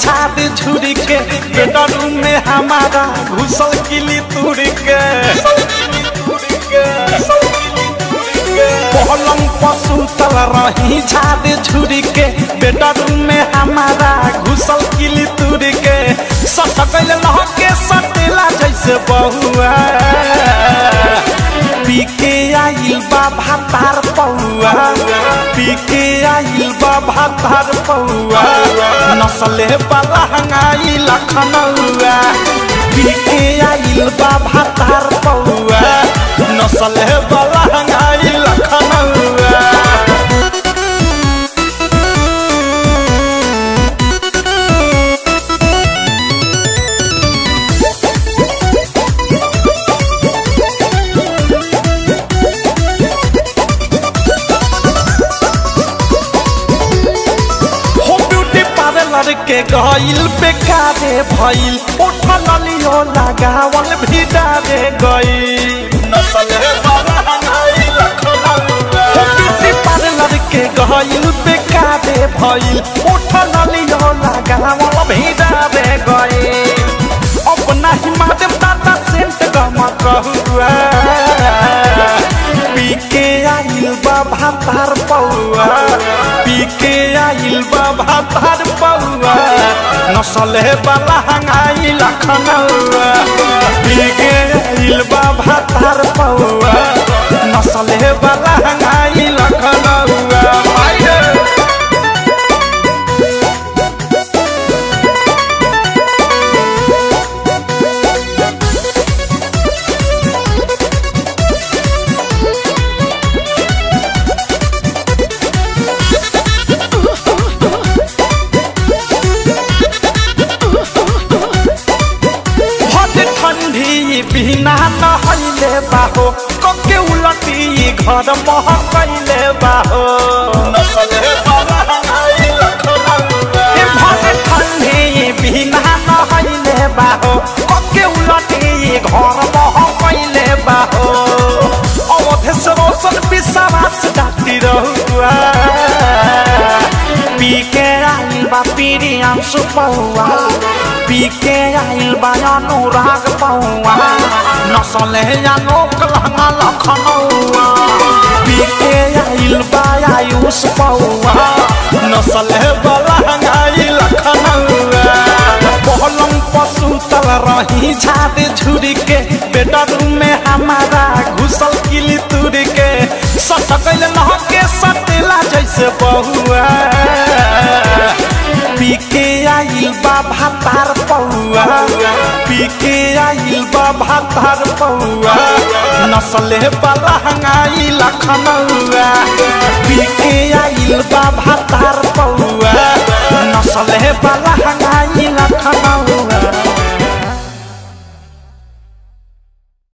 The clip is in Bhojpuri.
छाद झुरी के बेडरूम में हमारा घुसल किली तुरी के पलंग पर सुतल रही छाद झुरी के बेडरूम में हमारा घुसल किली तुरी के सटकल लहके सटेला जैसे बहुआ पीके आइल बा भातार पौआ पीके आइल बा भातार पौआ नसले वाला हंगाई लखनऊआ पीके आइल बा भातार पौआ नसले वाला हंगाई लखनऊआ के गइल बेकारे भइल उठल लियो लगावल भी डारे गइल नसले वाला हंगाई लखनऊआ ब्यूटी पार्लर के गइल बेकारे भइल उठल लियो लगावल भी डारे गइल अपना ही माध्यम दादा सेंट गमक हुआ पीके आइल बा भातार पौआ पीके आइल बा भातार पौआ नसले वाला हंगाई लखनऊआ पीके आइल बा भातार पौआ नसले वाला हंगाई लखनऊआ बिना नहैले बाहो कके उलटी घर महकैले बाहो नसले वाला हंगाई लखनऊआ भले ठंडी बिना नहैले बाहो कके उलटी घर महकैले बाहो अवधेश रोशन विश्वास डाटी रहुआ पीके आइल बा प्रियांशु पौआ पीके आइल बा अनुराग पौआ नसले अनोक लहंगा लखनऊआ पीके आइल बा आयुष पौआ नसले वाला हंगाई लखनऊआ पलंग पर सुतल रही छाद झुरी के बेडरूम में हमारा घुसल किली तुरी के सटकल लहके सटेला जैसे बहुआ पीके आइल बा भातार पौआ पीके आइल बा भातार पौआ नसले वाला हंगाई लखनऊआ पीके आइल बा भातार पौआ नसले वाला हंगाई लखनऊआ।